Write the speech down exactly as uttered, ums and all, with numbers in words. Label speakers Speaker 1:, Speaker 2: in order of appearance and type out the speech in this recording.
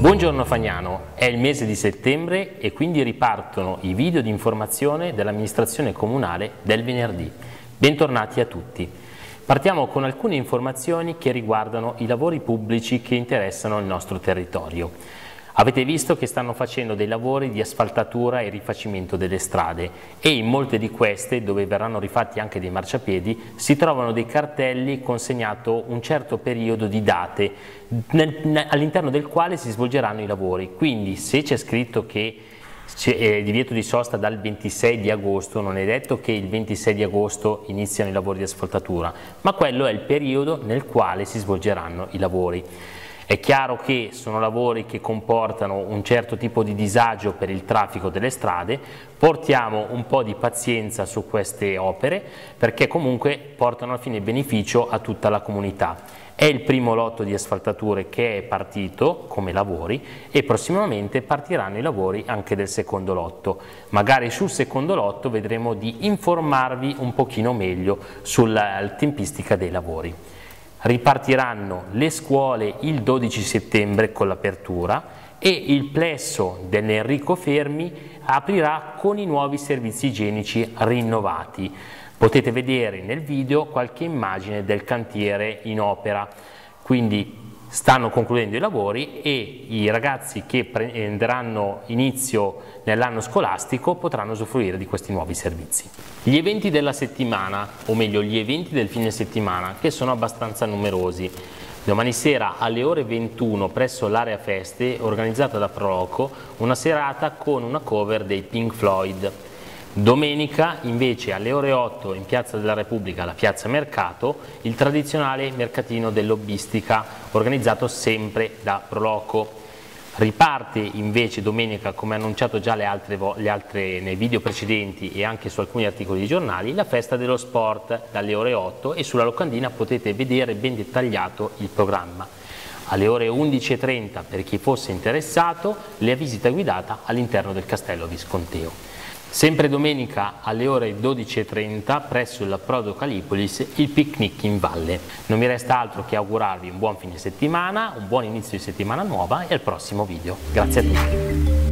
Speaker 1: Buongiorno Fagnano, è il mese di settembre e quindi ripartono i video di informazione dell'amministrazione comunale del venerdì. Bentornati a tutti. Partiamo con alcune informazioni che riguardano i lavori pubblici che interessano il nostro territorio. Avete visto che stanno facendo dei lavori di asfaltatura e rifacimento delle strade e in molte di queste, dove verranno rifatti anche dei marciapiedi, si trovano dei cartelli con segnato un certo periodo di date all'interno del quale si svolgeranno i lavori. Quindi se c'è scritto che c'è eh, divieto di sosta dal ventisei di agosto, non è detto che il ventisei di agosto iniziano i lavori di asfaltatura, ma quello è il periodo nel quale si svolgeranno i lavori. È chiaro che sono lavori che comportano un certo tipo di disagio per il traffico delle strade, portiamo un po' di pazienza su queste opere perché comunque portano alla fine beneficio a tutta la comunità. È il primo lotto di asfaltature che è partito come lavori e prossimamente partiranno i lavori anche del secondo lotto. Magari sul secondo lotto vedremo di informarvi un pochino meglio sulla tempistica dei lavori. Ripartiranno le scuole il dodici settembre con l'apertura e il plesso dell'Enrico Fermi aprirà con i nuovi servizi igienici rinnovati. Potete vedere nel video qualche immagine del cantiere in opera, quindi stanno concludendo i lavori e i ragazzi che prenderanno inizio nell'anno scolastico potranno usufruire di questi nuovi servizi. Gli eventi della settimana, o meglio gli eventi del fine settimana, che sono abbastanza numerosi. Domani sera alle ore ventuno presso l'area feste, organizzata da Proloco, una serata con una cover dei Pink Floyd. Domenica invece alle ore otto in Piazza della Repubblica, la Piazza Mercato, il tradizionale mercatino dell'Hobbistica organizzato sempre da Proloco. Riparte invece domenica, come annunciato già le altre, le altre nei video precedenti e anche su alcuni articoli di giornali, la festa dello sport dalle ore otto e sulla locandina potete vedere ben dettagliato il programma. Alle ore undici e trenta, per chi fosse interessato, la visita guidata all'interno del Castello Visconteo. Sempre domenica alle ore dodici e trenta presso il Prodo Calipolis il picnic in valle. Non mi resta altro che augurarvi un buon fine settimana, un buon inizio di settimana nuova e al prossimo video. Grazie a tutti.